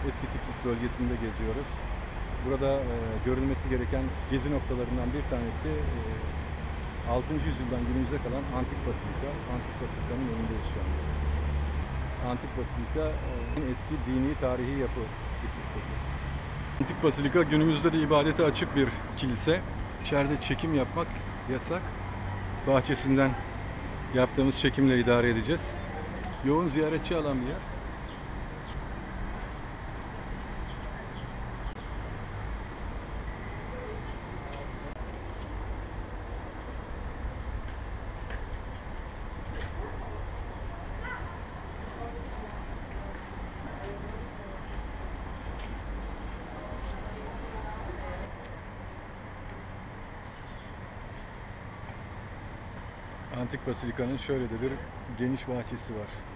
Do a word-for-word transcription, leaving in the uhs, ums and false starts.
Eski Tiflis bölgesinde geziyoruz. Burada e, görülmesi gereken gezi noktalarından bir tanesi e, altıncı yüzyıldan günümüze kalan Antik Basilika. Antik Basilika'nın önündeyiz şu anda. Antik Basilika en eski dini tarihi yapı Tiflis'teki. Antik Basilika günümüzde de ibadete açık bir kilise. İçeride çekim yapmak yasak. Bahçesinden yaptığımız çekimle idare edeceğiz. Yoğun ziyaretçi alan bir yer. Antik Basilika'nın şöyle de bir geniş bahçesi var.